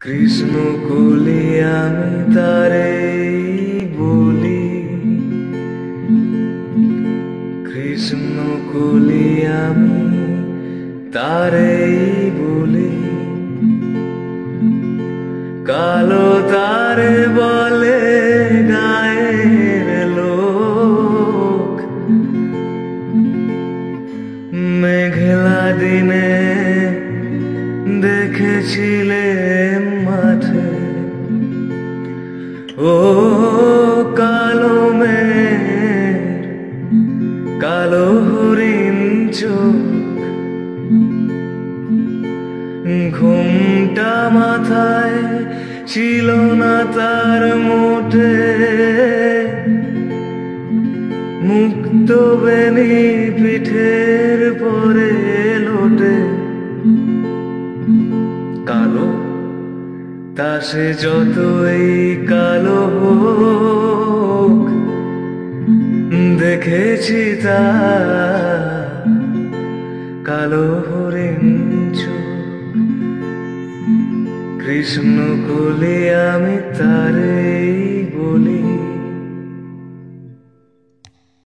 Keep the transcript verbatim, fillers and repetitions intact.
কৃষ্ণ কলি আমি তারে বলি, কৃষ্ণ কলি আমি তারে বলি। কালো তারে বলে গায়ের লোক, মেঘলা দিনে দেখেছিলে মাঠে ও কালো মেঘ, কালো হরিণ চোখ। ঘুমটা মাথায় ছিল না তার মোটে, মুক্ত বেনি পিঠের পরে লোটে। কালো তা সে যতই কালো হোক, দেখেছি তা কালো হরিণ চোখ। কৃষ্ণ কলি আমি তারে বলি।